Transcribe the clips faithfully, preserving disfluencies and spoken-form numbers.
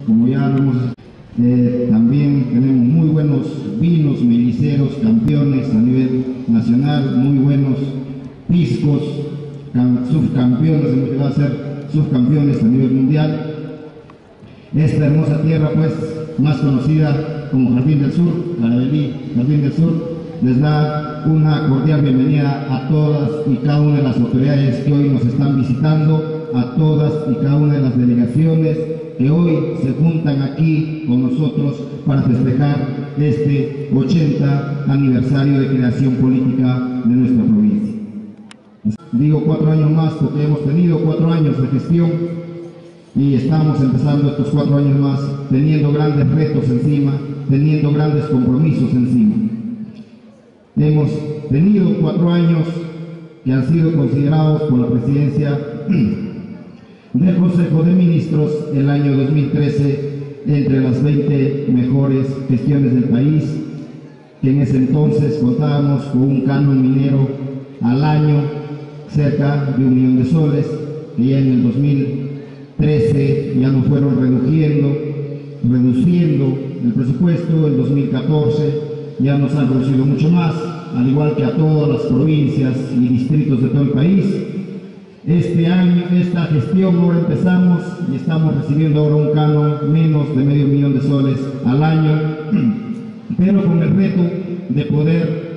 como ya lo hemos eh, también tenemos muy buenos vinos meliceros, campeones a nivel nacional, muy buenos piscos, subcampeones, hemos llegado a ser subcampeones a nivel mundial. Esta hermosa tierra, pues, más conocida como Jardín del Sur, Carabalí, Jardín del Sur, les da una cordial bienvenida a todas y cada una de las autoridades que hoy nos están visitando, a todas y cada una de las delegaciones que hoy se juntan aquí con nosotros para festejar este ochenta aniversario de creación política de nuestra provincia. Digo cuatro años más porque hemos tenido cuatro años de gestión y estamos empezando estos cuatro años más teniendo grandes retos encima, teniendo grandes compromisos encima. Hemos tenido cuatro años que han sido considerados por la presidencia del Consejo de Ministros el año dos mil trece entre las veinte mejores gestiones del país, que en ese entonces contábamos con un canon minero al año cerca de un millón de soles, que ya en el dos mil trece ya nos fueron reduciendo, reduciendo el presupuesto. En dos mil catorce ya nos han reducido mucho más, al igual que a todas las provincias y distritos de todo el país. Este año, esta gestión, ahora empezamos y estamos recibiendo ahora un canon menos de medio millón de soles al año, pero con el reto de poder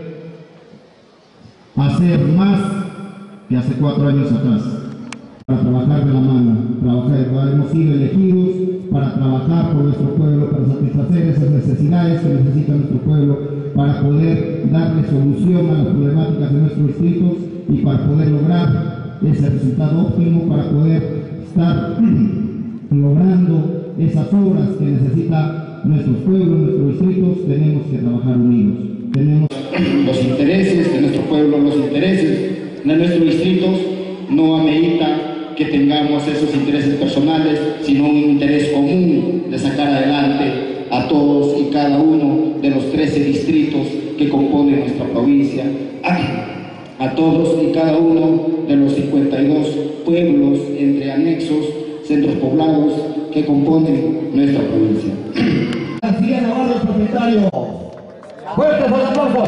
hacer más que hace cuatro años atrás, para trabajar de la mano, trabajar, hemos sido elegidos para trabajar por nuestro pueblo, para satisfacer esas necesidades que necesita nuestro pueblo, para poder darle solución a las problemáticas de nuestros distritos y para poder lograr ese resultado óptimo, para poder estar logrando esas obras que necesita nuestros pueblos, nuestros distritos. Tenemos que trabajar unidos. Tenemos los intereses de nuestro pueblo, los intereses de nuestros distritos, no amerita que tengamos esos intereses personales, sino un interés común de sacar adelante a todos y cada uno de los trece distritos que componen nuestra provincia, a, a todos y cada uno de los cincuenta y dos pueblos entre anexos, centros poblados que componen nuestra provincia. García Navarro, propietario. Fuertes los aplausos.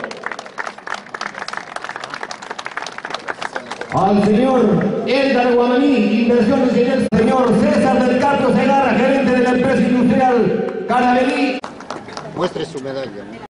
Al señor Eldar Guamaní, Inversiones y el señor César del Carpio Segarra, gerente de la empresa industrial Carabalí. Muestre su medalla.